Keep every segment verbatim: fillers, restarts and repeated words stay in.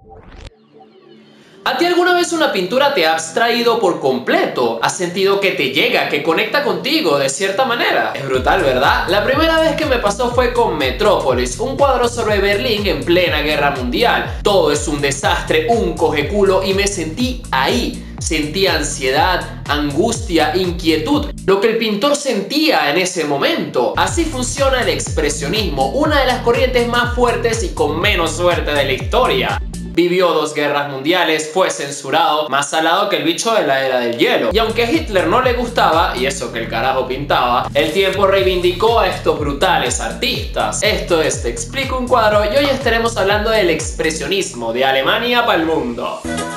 ¿A ti alguna vez una pintura te ha abstraído por completo? ¿Has sentido que te llega, que conecta contigo de cierta manera? Es brutal, ¿verdad? La primera vez que me pasó fue con Metrópolis, un cuadro sobre Berlín en plena guerra mundial. Todo es un desastre, un cogeculo, y me sentí ahí. Sentí ansiedad, angustia, inquietud, lo que el pintor sentía en ese momento. Así funciona el expresionismo, una de las corrientes más fuertes y con menos suerte de la historia. Vivió dos guerras mundiales, fue censurado, más salado que el bicho de la era del hielo. Y aunque a Hitler no le gustaba, y eso que el carajo pintaba, el tiempo reivindicó a estos brutales artistas. Esto es Te Explico un Cuadro y hoy estaremos hablando del expresionismo de Alemania para el mundo.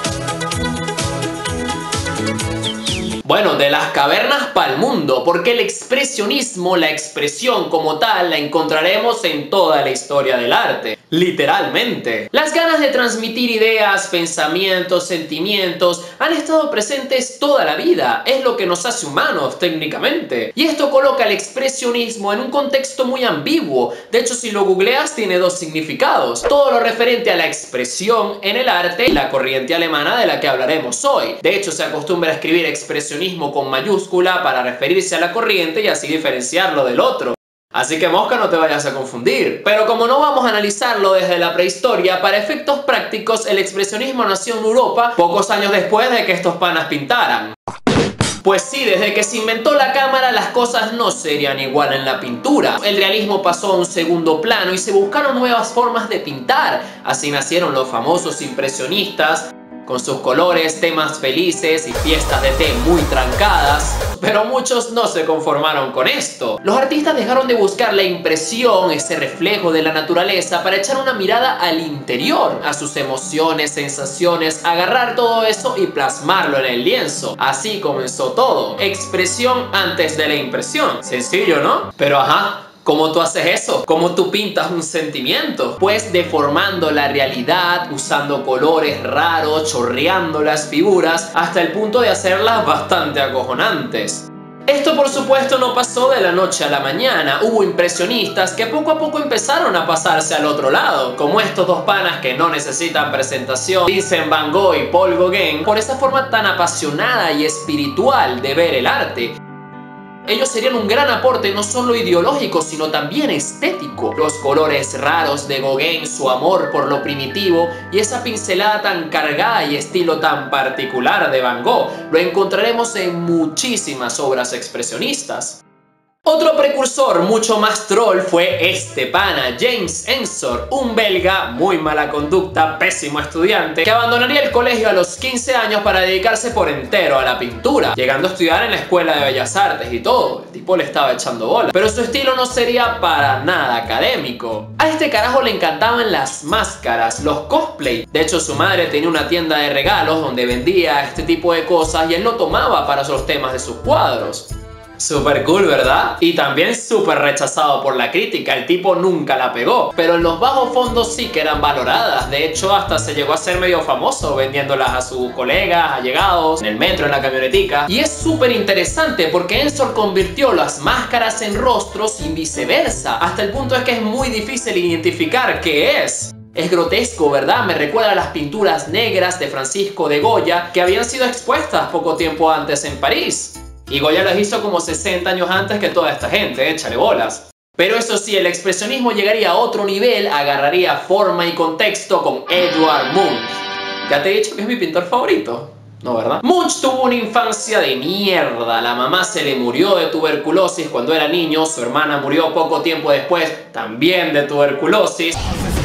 Bueno, de las cavernas para el mundo, porque el expresionismo, la expresión como tal, la encontraremos en toda la historia del arte. Literalmente. Las ganas de transmitir ideas, pensamientos, sentimientos han estado presentes toda la vida. Es lo que nos hace humanos, técnicamente. Y esto coloca el expresionismo en un contexto muy ambiguo. De hecho, si lo googleas, tiene dos significados. Todo lo referente a la expresión en el arte y la corriente alemana de la que hablaremos hoy. De hecho, se acostumbra a escribir expresionismo con mayúscula para referirse a la corriente y así diferenciarlo del otro. Así que mosca, no te vayas a confundir. Pero como no vamos a analizarlo desde la prehistoria, para efectos prácticos el expresionismo nació en Europa pocos años después de que estos panas pintaran. Pues sí, desde que se inventó la cámara las cosas no serían igual en la pintura. El realismo pasó a un segundo plano y se buscaron nuevas formas de pintar. Así nacieron los famosos impresionistas, con sus colores, temas felices y fiestas de té muy trancadas. Pero muchos no se conformaron con esto. Los artistas dejaron de buscar la impresión, ese reflejo de la naturaleza, para echar una mirada al interior, a sus emociones, sensaciones, agarrar todo eso y plasmarlo en el lienzo. Así comenzó todo. Expresión antes de la impresión. Sencillo, ¿no? Pero ajá, ¿cómo tú haces eso? ¿Cómo tú pintas un sentimiento? Pues deformando la realidad, usando colores raros, chorreando las figuras, hasta el punto de hacerlas bastante acojonantes. Esto por supuesto no pasó de la noche a la mañana. Hubo impresionistas que poco a poco empezaron a pasarse al otro lado, como estos dos panas que no necesitan presentación, Vincent Van Gogh y Paul Gauguin, por esa forma tan apasionada y espiritual de ver el arte. Ellos serían un gran aporte no solo ideológico, sino también estético. Los colores raros de Gauguin, su amor por lo primitivo y esa pincelada tan cargada y estilo tan particular de Van Gogh lo encontraremos en muchísimas obras expresionistas. Otro precursor mucho más troll fue este pana, James Ensor, un belga muy mala conducta, pésimo estudiante, que abandonaría el colegio a los quince años para dedicarse por entero a la pintura, llegando a estudiar en la Escuela de Bellas Artes y todo. El tipo le estaba echando bola, pero su estilo no sería para nada académico. A este carajo le encantaban las máscaras, los cosplay. De hecho, su madre tenía una tienda de regalos donde vendía este tipo de cosas y él lo tomaba para los temas de sus cuadros. Super cool, ¿verdad? Y también súper rechazado por la crítica, el tipo nunca la pegó. Pero en los bajos fondos sí que eran valoradas. De hecho, hasta se llegó a ser medio famoso vendiéndolas a sus colegas, allegados, en el metro, en la camionetica. Y es súper interesante porque Ensor convirtió las máscaras en rostros y viceversa, hasta el punto de que es muy difícil identificar qué es. Es grotesco, ¿verdad? Me recuerda a las pinturas negras de Francisco de Goya que habían sido expuestas poco tiempo antes en París. Y Goya las hizo como sesenta años antes que toda esta gente, échale bolas. Pero eso sí, el expresionismo llegaría a otro nivel, agarraría forma y contexto con Edvard Munch. ¿Ya te he dicho que es mi pintor favorito? No, ¿verdad? Munch tuvo una infancia de mierda. La mamá se le murió de tuberculosis cuando era niño, su hermana murió poco tiempo después, también de tuberculosis.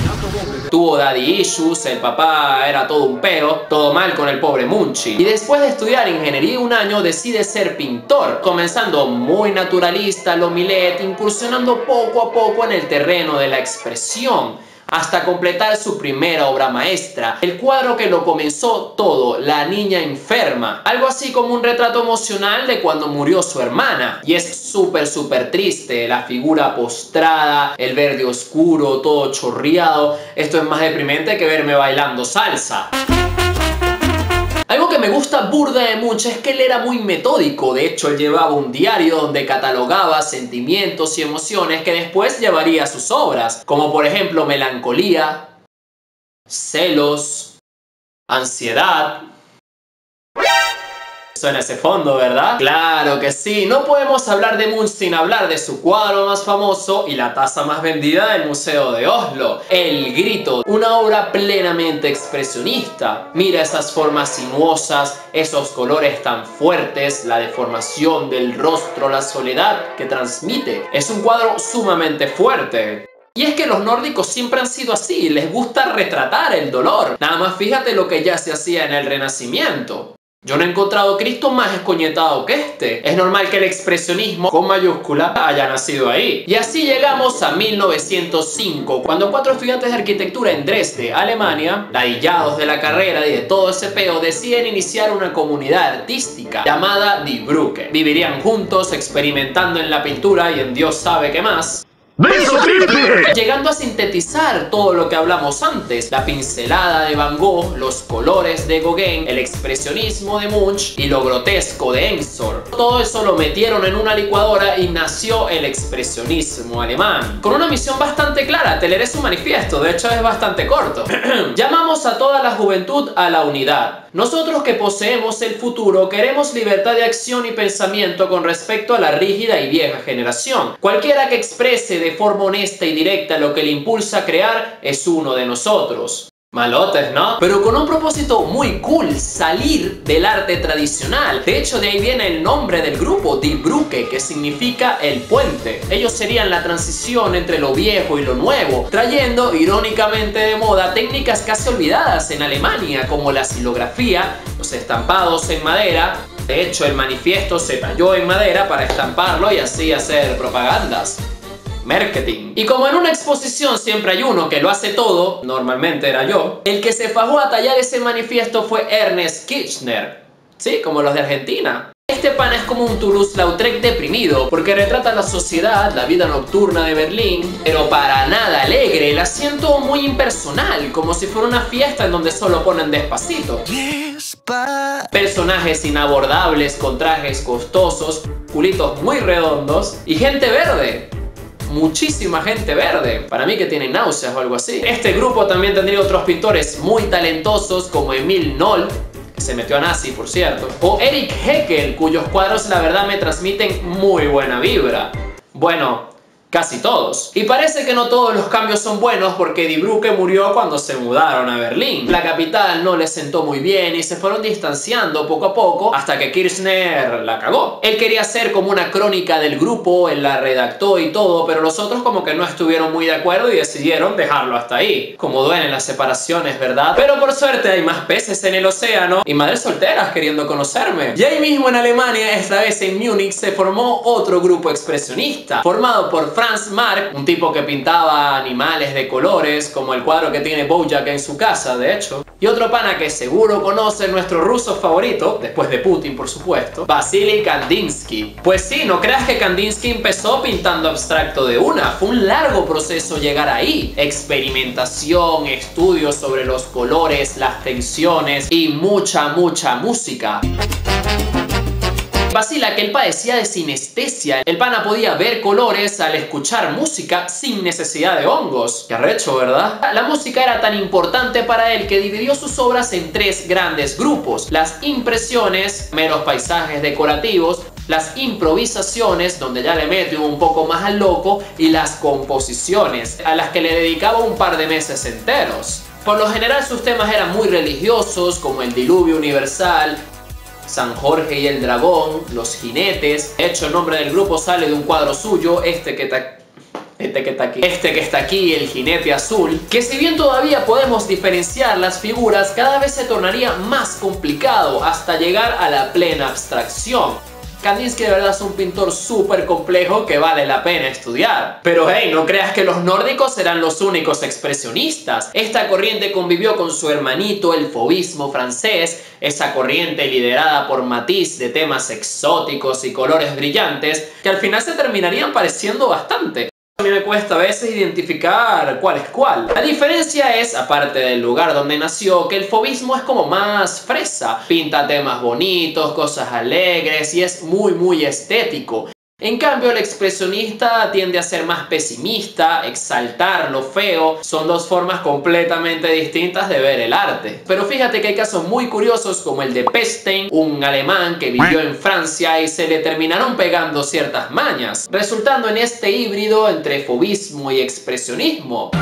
Tuvo daddy issues, el papá era todo un peo, todo mal con el pobre Munchi. Y después de estudiar ingeniería un año decide ser pintor, comenzando muy naturalista, lo Millet, incursionando poco a poco en el terreno de la expresión, hasta completar su primera obra maestra, el cuadro que lo comenzó todo, La niña enferma, algo así como un retrato emocional de cuando murió su hermana. Y es súper súper triste, la figura postrada, el verde oscuro, todo chorreado. Esto es más deprimente que verme bailando salsa. Algo que me gusta burda de Munch es que él era muy metódico. De hecho, él llevaba un diario donde catalogaba sentimientos y emociones que después llevaría a sus obras, como por ejemplo melancolía, celos, ansiedad. Suena ese fondo, ¿verdad? Claro que sí, no podemos hablar de Munch sin hablar de su cuadro más famoso y la taza más vendida del Museo de Oslo, El Grito, una obra plenamente expresionista. Mira esas formas sinuosas, esos colores tan fuertes, la deformación del rostro, la soledad que transmite. Es un cuadro sumamente fuerte. Y es que los nórdicos siempre han sido así, les gusta retratar el dolor. Nada más fíjate lo que ya se hacía en el Renacimiento. Yo no he encontrado Cristo más escoñetado que este. Es normal que el expresionismo, con mayúscula, haya nacido ahí. Y así llegamos a mil novecientos cinco, cuando cuatro estudiantes de arquitectura en Dresde, Alemania, ladillados de la carrera y de todo ese peo, deciden iniciar una comunidad artística llamada Die Brücke. Vivirían juntos, experimentando en la pintura y en Dios sabe qué más. Llegando a sintetizar todo lo que hablamos antes, la pincelada de Van Gogh, los colores de Gauguin, el expresionismo de Munch y lo grotesco de Ensor. Todo eso lo metieron en una licuadora y nació el expresionismo alemán, con una misión bastante clara. Te leeré su manifiesto, de hecho es bastante corto. Llamamos a toda la juventud a la unidad. Nosotros que poseemos el futuro queremos libertad de acción y pensamiento con respecto a la rígida y vieja generación. Cualquiera que exprese de forma honesta y directa lo que le impulsa a crear es uno de nosotros. Malotes, ¿no? Pero con un propósito muy cool, salir del arte tradicional. De hecho, de ahí viene el nombre del grupo, Die Brücke, que significa el puente. Ellos serían la transición entre lo viejo y lo nuevo, trayendo irónicamente de moda técnicas casi olvidadas en Alemania, como la xilografía, los estampados en madera. De hecho, el manifiesto se talló en madera para estamparlo y así hacer propagandas. Marketing. Y como en una exposición siempre hay uno que lo hace todo, normalmente era yo, el que se fajó a tallar ese manifiesto fue Ernest Kirchner. Sí, como los de Argentina. Este pana es como un Toulouse-Lautrec deprimido, porque retrata la sociedad, la vida nocturna de Berlín, pero para nada alegre, el asiento muy impersonal, como si fuera una fiesta en donde solo ponen Despacito. Personajes inabordables con trajes costosos, culitos muy redondos y gente verde. Muchísima gente verde, para mí que tiene náuseas o algo así. Este grupo también tendría otros pintores muy talentosos como Emil Noll, que se metió a nazi por cierto, o Eric Heckel, cuyos cuadros la verdad me transmiten muy buena vibra. Bueno, casi todos. Y parece que no todos los cambios son buenos, porque Die Brücke murió cuando se mudaron a Berlín. La capital no les sentó muy bien y se fueron distanciando poco a poco hasta que Kirchner la cagó. Él quería hacer como una crónica del grupo, él la redactó y todo, pero los otros como que no estuvieron muy de acuerdo y decidieron dejarlo hasta ahí. Como duelen las separaciones, ¿verdad? Pero por suerte hay más peces en el océano y madres solteras queriendo conocerme. Y ahí mismo en Alemania, esta vez en Múnich, se formó otro grupo expresionista, formado por Franz Marc, un tipo que pintaba animales de colores, como el cuadro que tiene Bojack en su casa, de hecho. Y otro pana que seguro conoce, nuestro ruso favorito, después de Putin por supuesto, Vasily Kandinsky. Pues sí, no creas que Kandinsky empezó pintando abstracto de una, fue un largo proceso llegar ahí. Experimentación, estudios sobre los colores, las tensiones y mucha, mucha música. Vacila que él padecía de sinestesia. El pana podía ver colores al escuchar música sin necesidad de hongos. Qué arrecho, ¿verdad? La música era tan importante para él que dividió sus obras en tres grandes grupos: las impresiones, meros paisajes decorativos; las improvisaciones, donde ya le mete un poco más al loco; y las composiciones, a las que le dedicaba un par de meses enteros. Por lo general sus temas eran muy religiosos, como el diluvio universal, San Jorge y el dragón, los jinetes. De hecho, el nombre del grupo sale de un cuadro suyo, este que está... Este que está aquí. Este que está aquí, el jinete azul. Que si bien todavía podemos diferenciar las figuras, cada vez se tornaría más complicado hasta llegar a la plena abstracción. Kandinsky de verdad es un pintor súper complejo que vale la pena estudiar. Pero hey, no creas que los nórdicos eran los únicos expresionistas. Esta corriente convivió con su hermanito, el fauvismo francés, esa corriente liderada por Matisse de temas exóticos y colores brillantes, que al final se terminarían pareciendo bastante. A mí me cuesta a veces identificar cuál es cuál. La diferencia es, aparte del lugar donde nació, que el fauvismo es como más fresa. Pinta temas bonitos, cosas alegres y es muy muy estético. En cambio, el expresionista tiende a ser más pesimista, exaltar lo feo. Son dos formas completamente distintas de ver el arte. Pero fíjate que hay casos muy curiosos como el de Pestein, un alemán que vivió en Francia y se le terminaron pegando ciertas mañas, resultando en este híbrido entre fauvismo y expresionismo.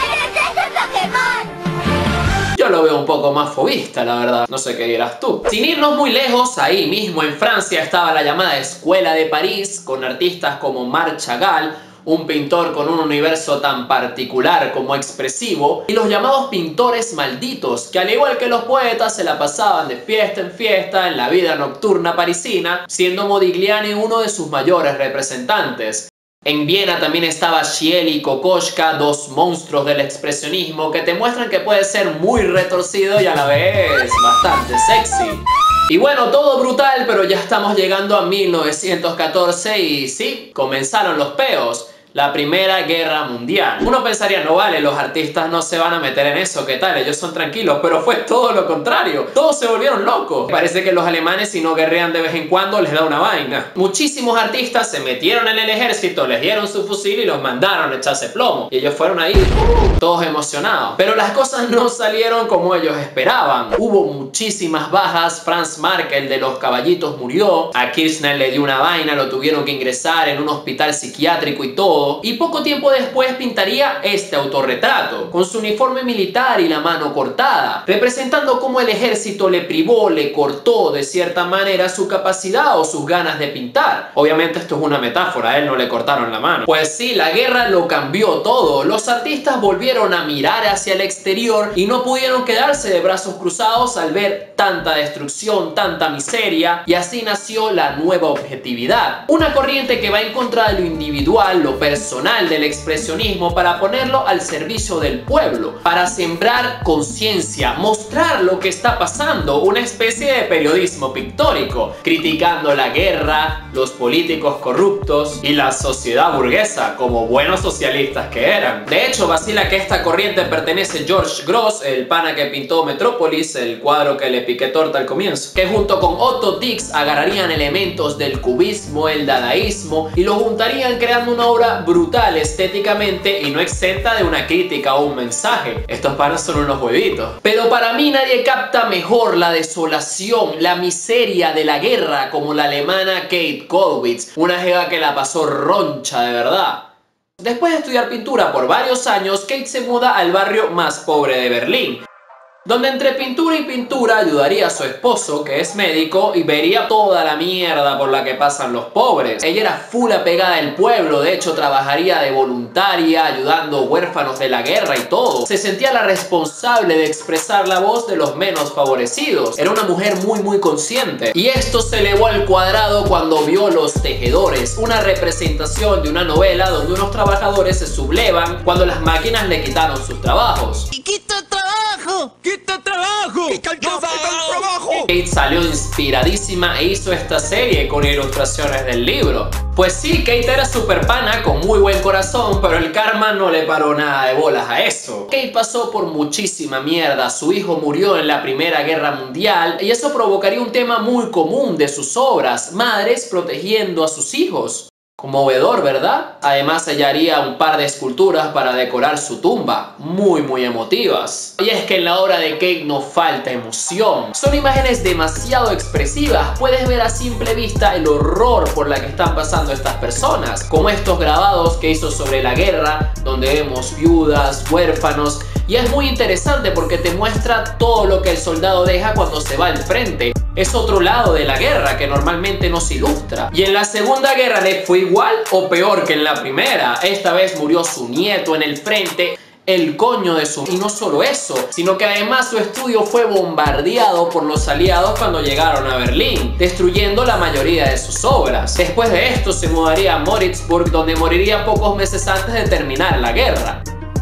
Yo lo veo un poco más fauvista, la verdad. No sé qué dirás tú. Sin irnos muy lejos, ahí mismo en Francia estaba la llamada Escuela de París, con artistas como Marc Chagall, un pintor con un universo tan particular como expresivo, y los llamados pintores malditos, que al igual que los poetas se la pasaban de fiesta en fiesta en la vida nocturna parisina, siendo Modigliani uno de sus mayores representantes. En Viena también estaba Schiele y Kokoschka, dos monstruos del expresionismo que te muestran que puede ser muy retorcido y a la vez bastante sexy. Y bueno, todo brutal, pero ya estamos llegando a mil novecientos catorce y sí, comenzaron los peos. La Primera Guerra Mundial. Uno pensaría, no vale, los artistas no se van a meter en eso, ¿qué tal? Ellos son tranquilos, pero fue todo lo contrario. Todos se volvieron locos. Parece que los alemanes, si no guerrean de vez en cuando, les da una vaina. Muchísimos artistas se metieron en el ejército, les dieron su fusil y los mandaron a echarse plomo. Y ellos fueron ahí, uh, todos emocionados. Pero las cosas no salieron como ellos esperaban. Hubo muchísimas bajas. Franz Markel de los Caballitos murió. A Kirchner le dio una vaina, lo tuvieron que ingresar en un hospital psiquiátrico y todo. Y poco tiempo después pintaría este autorretrato, con su uniforme militar y la mano cortada, representando cómo el ejército le privó, le cortó de cierta manera su capacidad o sus ganas de pintar. Obviamente esto es una metáfora, a él no le cortaron la mano. Pues sí, la guerra lo cambió todo. Los artistas volvieron a mirar hacia el exterior y no pudieron quedarse de brazos cruzados al ver tanta destrucción, tanta miseria, y así nació la nueva objetividad. Una corriente que va en contra de lo individual, lo personal, personal del expresionismo para ponerlo al servicio del pueblo, para sembrar conciencia, mostrar lo que está pasando, una especie de periodismo pictórico, criticando la guerra, los políticos corruptos y la sociedad burguesa, como buenos socialistas que eran. De hecho, vacila que esta corriente pertenece a George Grosz, el pana que pintó Metrópolis, el cuadro que le piqué torta al comienzo, que junto con Otto Dix agarrarían elementos del cubismo, el dadaísmo y lo juntarían creando una obra brutal estéticamente y no exenta de una crítica o un mensaje. Estos panas son unos huevitos. Pero para mí nadie capta mejor la desolación, la miseria de la guerra como la alemana Kate Kollwitz, una jeva que la pasó roncha de verdad. Después de estudiar pintura por varios años, Kate se muda al barrio más pobre de Berlín, donde entre pintura y pintura ayudaría a su esposo, que es médico, y vería toda la mierda por la que pasan los pobres. Ella era full apegada al pueblo, de hecho trabajaría de voluntaria, ayudando huérfanos de la guerra y todo. Se sentía la responsable de expresar la voz de los menos favorecidos. Era una mujer muy muy consciente. Y esto se elevó al cuadrado cuando vio Los Tejedores, una representación de una novela donde unos trabajadores se sublevan cuando las máquinas le quitaron sus trabajos. ¡Y quita trabajo! ¡Quita trabajo! ¡Quita el trabajo! Kate salió inspiradísima e hizo esta serie con ilustraciones del libro. Pues sí, Kate era super pana con muy buen corazón, pero el karma no le paró nada de bolas a eso. Kate pasó por muchísima mierda, su hijo murió en la Primera Guerra Mundial y eso provocaría un tema muy común de sus obras, madres protegiendo a sus hijos. Conmovedor, ¿verdad? Además ella haría un par de esculturas para decorar su tumba, muy muy emotivas. Y es que en la obra de Kate no falta emoción. Son imágenes demasiado expresivas, puedes ver a simple vista el horror por la que están pasando estas personas, como estos grabados que hizo sobre la guerra, donde vemos viudas, huérfanos, y es muy interesante porque te muestra todo lo que el soldado deja cuando se va al frente. Es otro lado de la guerra que normalmente nos ilustra. Y en la Segunda Guerra le fue igual o peor que en la primera. Esta vez murió su nieto en el frente, el coño de su... Y no solo eso, sino que además su estudio fue bombardeado por los aliados cuando llegaron a Berlín, destruyendo la mayoría de sus obras. Después de esto se mudaría a Moritzburg, donde moriría pocos meses antes de terminar la guerra.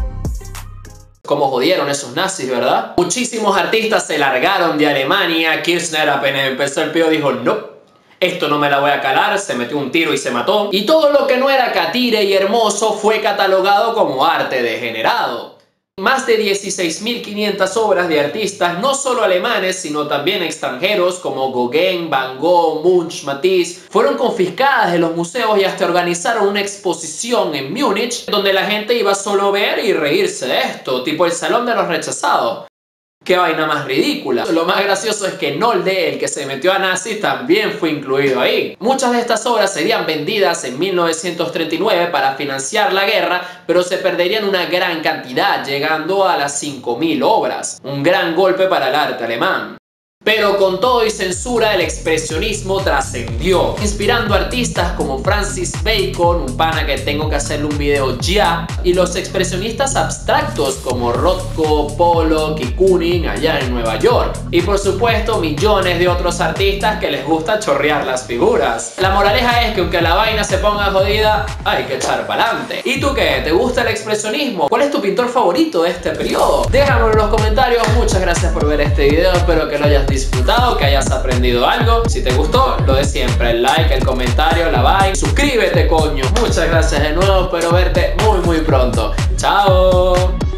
Cómo jodieron esos nazis, ¿verdad? Muchísimos artistas se largaron de Alemania. Kirchner apenas empezó el peo dijo no, esto no me la voy a calar, se metió un tiro y se mató. Y todo lo que no era catire y hermoso fue catalogado como arte degenerado. Más de dieciséis mil quinientas obras de artistas, no solo alemanes, sino también extranjeros como Gauguin, Van Gogh, Munch, Matisse, fueron confiscadas de los museos y hasta organizaron una exposición en Múnich donde la gente iba solo a ver y reírse de esto, tipo el Salón de los Rechazados. ¡Qué vaina más ridícula! Lo más gracioso es que Nolde, el que se metió a nazis, también fue incluido ahí. Muchas de estas obras serían vendidas en mil novecientos treinta y nueve para financiar la guerra, pero se perderían una gran cantidad, llegando a las cinco mil obras. Un gran golpe para el arte alemán. Pero con todo y censura, el expresionismo trascendió, inspirando a artistas como Francis Bacon, un pana que tengo que hacerle un video ya, y los expresionistas abstractos como Rothko, Pollock y Kooning allá en Nueva York. Y por supuesto, millones de otros artistas que les gusta chorrear las figuras. La moraleja es que aunque la vaina se ponga jodida, hay que echar pa'lante. ¿Y tú qué? ¿Te gusta el expresionismo? ¿Cuál es tu pintor favorito de este periodo? Déjamelo en los comentarios. Muchas gracias por ver este video, espero que lo hayas disfrutado, que hayas aprendido algo. Si te gustó, lo de siempre, el like, el comentario, la like, suscríbete coño. Muchas gracias de nuevo, espero verte muy muy pronto. Chao.